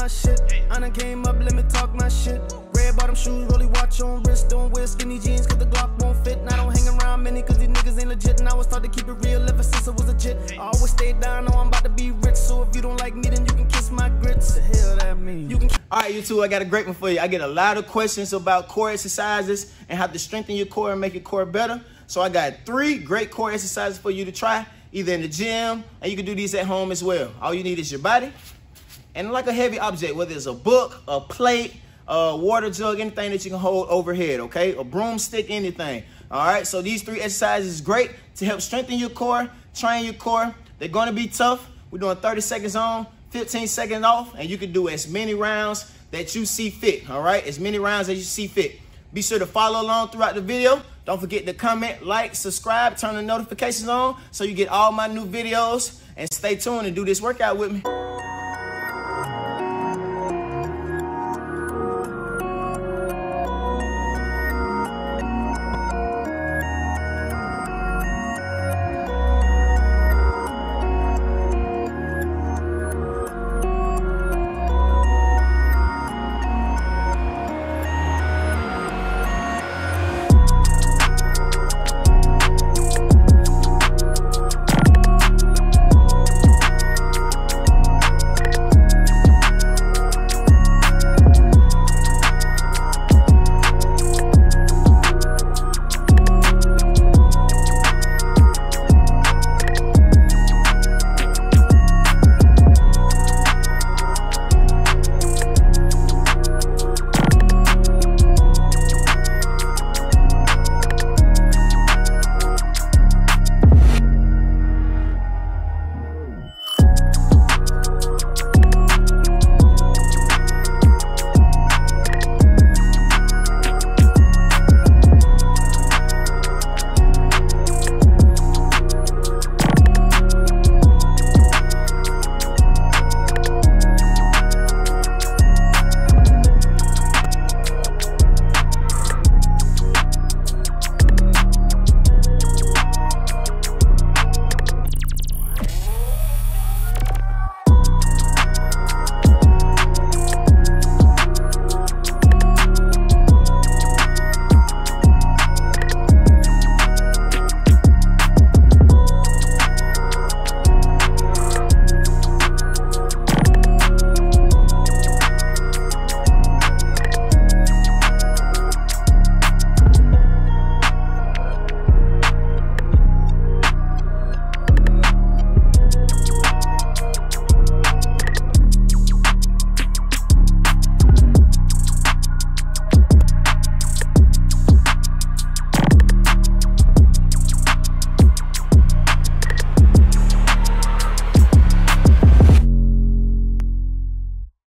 my shit. I done came up, let me talk my shit. Red bottom shoes, rolly watch on wrist. Don't wear skinny jeans cause the Glock won't fit. And I don't hang around many cause these niggas ain't legit. And I was taught to keep it real ever since I was a jit. I always stay down, know I'm about to be rich. So if you don't like me, then you can kiss my grits. The hell that mean? You can. Alright, YouTube, I got a great one for you. I get a lot of questions about core exercises and how to strengthen your core and make your core better. So I got 3 great core exercises for you to try, either in the gym, and you can do these at home as well. All you need is your body and like a heavy object, whether it's a book, a plate, a water jug, anything that you can hold overhead, okay? A broomstick, anything. All right, so these 3 exercises is great to help strengthen your core, train your core. They're gonna be tough. We're doing 30 seconds on, 15 seconds off, and you can do as many rounds that you see fit, all right? As many rounds as you see fit. Be sure to follow along throughout the video. Don't forget to comment, like, subscribe, turn the notifications on so you get all my new videos, and stay tuned and do this workout with me.